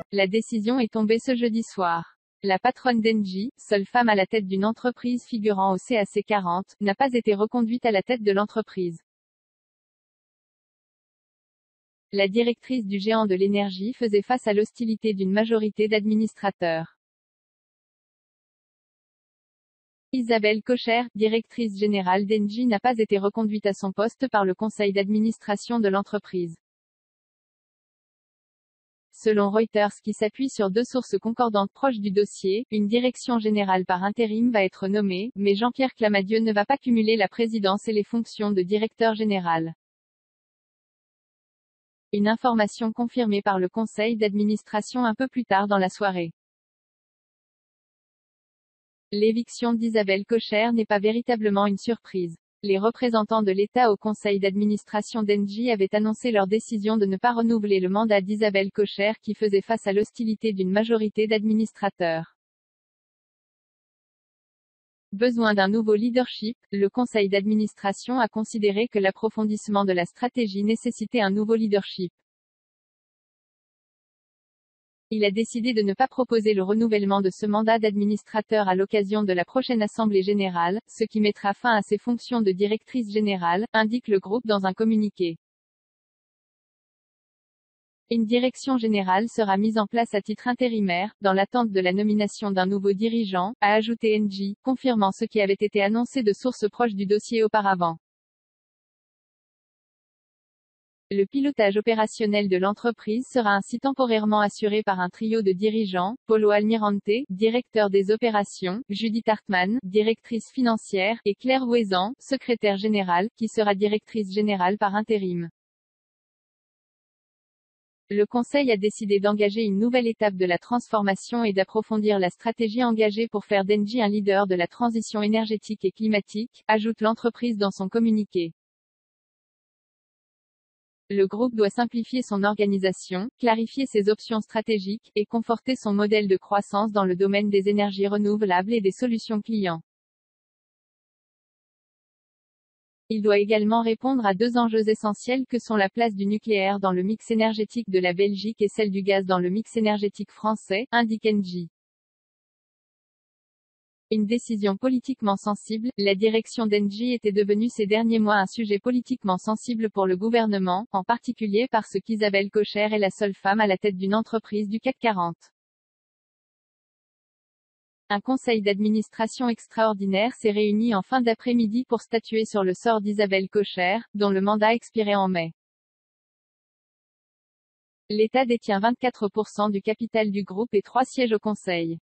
La décision est tombée ce jeudi soir. La patronne d'Engie, seule femme à la tête d'une entreprise figurant au CAC 40, n'a pas été reconduite à la tête de l'entreprise. La directrice du géant de l'énergie faisait face à l'hostilité d'une majorité d'administrateurs. Isabelle Kocher, directrice générale d'Engie, n'a pas été reconduite à son poste par le conseil d'administration de l'entreprise. Selon Reuters, qui s'appuie sur 2 sources concordantes proches du dossier, une direction générale par intérim va être nommée, mais Jean-Pierre Clamadieu ne va pas cumuler la présidence et les fonctions de directeur général. Une information confirmée par le conseil d'administration un peu plus tard dans la soirée. L'éviction d'Isabelle Kocher n'est pas véritablement une surprise. Les représentants de l'État au conseil d'administration d'Engie avaient annoncé leur décision de ne pas renouveler le mandat d'Isabelle Kocher qui faisait face à l'hostilité d'une majorité d'administrateurs. Besoin d'un nouveau leadership, le conseil d'administration a considéré que l'approfondissement de la stratégie nécessitait un nouveau leadership. Il a décidé de ne pas proposer le renouvellement de ce mandat d'administrateur à l'occasion de la prochaine Assemblée générale, ce qui mettra fin à ses fonctions de directrice générale, indique le groupe dans un communiqué. Une direction générale sera mise en place à titre intérimaire, dans l'attente de la nomination d'un nouveau dirigeant, a ajouté Engie, confirmant ce qui avait été annoncé de sources proches du dossier auparavant. Le pilotage opérationnel de l'entreprise sera ainsi temporairement assuré par un trio de dirigeants, Paulo Almirante, directeur des opérations, Judith Hartmann, directrice financière, et Claire Ouezan, secrétaire générale, qui sera directrice générale par intérim. Le conseil a décidé d'engager une nouvelle étape de la transformation et d'approfondir la stratégie engagée pour faire d'Engie un leader de la transition énergétique et climatique, ajoute l'entreprise dans son communiqué. Le groupe doit simplifier son organisation, clarifier ses options stratégiques, et conforter son modèle de croissance dans le domaine des énergies renouvelables et des solutions clients. Il doit également répondre à 2 enjeux essentiels que sont la place du nucléaire dans le mix énergétique de la Belgique et celle du gaz dans le mix énergétique français, indique Engie. Une décision politiquement sensible, la direction d'Engie était devenue ces derniers mois un sujet politiquement sensible pour le gouvernement, en particulier parce qu'Isabelle Kocher est la seule femme à la tête d'une entreprise du CAC 40. Un conseil d'administration extraordinaire s'est réuni en fin d'après-midi pour statuer sur le sort d'Isabelle Kocher, dont le mandat expirait en mai. L'État détient 24% du capital du groupe et 3 sièges au conseil.